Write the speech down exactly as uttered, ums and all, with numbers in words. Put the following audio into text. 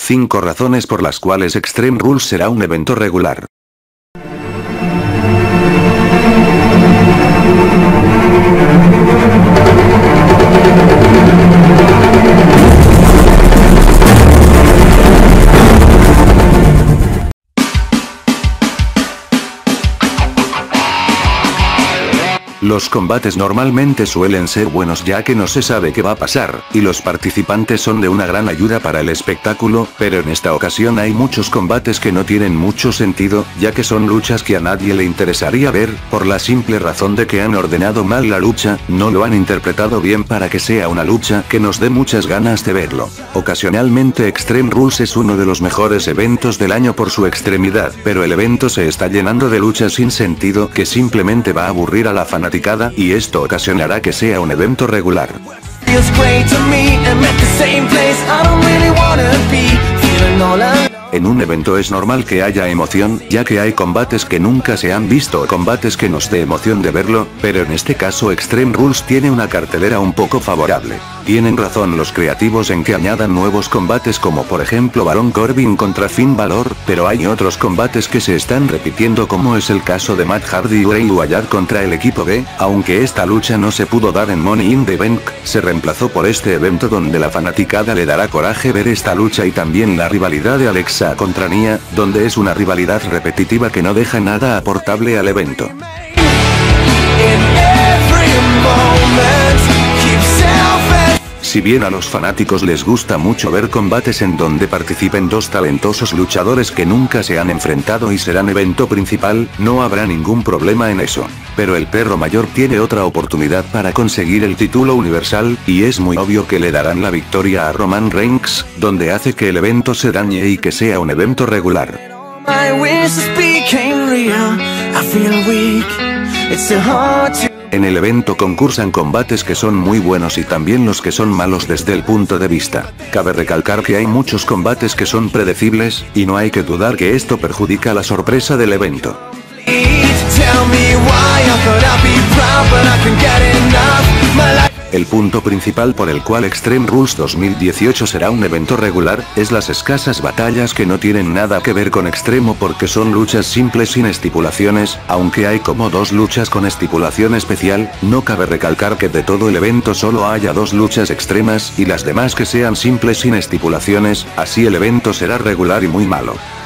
cinco razones por las cuales Extreme Rules será un evento regular. Los combates normalmente suelen ser buenos ya que no se sabe qué va a pasar, y los participantes son de una gran ayuda para el espectáculo, pero en esta ocasión hay muchos combates que no tienen mucho sentido, ya que son luchas que a nadie le interesaría ver, por la simple razón de que han ordenado mal la lucha, no lo han interpretado bien para que sea una lucha que nos dé muchas ganas de verlo. Ocasionalmente Extreme Rules es uno de los mejores eventos del año por su extremidad, pero el evento se está llenando de luchas sin sentido que simplemente va a aburrir a la fanática. Y esto ocasionará que sea un evento regular. En un evento es normal que haya emoción, ya que hay combates que nunca se han visto o combates que nos dé emoción de verlo, pero en este caso Extreme Rules tiene una cartelera un poco favorable. Tienen razón los creativos en que añadan nuevos combates como por ejemplo Baron Corbin contra Finn Balor, pero hay otros combates que se están repitiendo como es el caso de Matt Hardy y Bray Wyatt contra el equipo B, aunque esta lucha no se pudo dar en Money in the Bank, se reemplazó por este evento donde la fanaticada le dará coraje ver esta lucha y también la rivalidad de Alexa contra Nia, donde es una rivalidad repetitiva que no deja nada aportable al evento. Si bien a los fanáticos les gusta mucho ver combates en donde participen dos talentosos luchadores que nunca se han enfrentado y serán evento principal, no habrá ningún problema en eso. Pero el perro mayor tiene otra oportunidad para conseguir el título universal, y es muy obvio que le darán la victoria a Roman Reigns, donde hace que el evento se dañe y que sea un evento regular. En el evento concursan combates que son muy buenos y también los que son malos desde el punto de vista. Cabe recalcar que hay muchos combates que son predecibles, y no hay que dudar que esto perjudica la sorpresa del evento. El punto principal por el cual Extreme Rules dos mil dieciocho será un evento regular, es las escasas batallas que no tienen nada que ver con extremo porque son luchas simples sin estipulaciones, aunque hay como dos luchas con estipulación especial, no cabe recalcar que de todo el evento solo haya dos luchas extremas y las demás que sean simples sin estipulaciones, así el evento será regular y muy malo.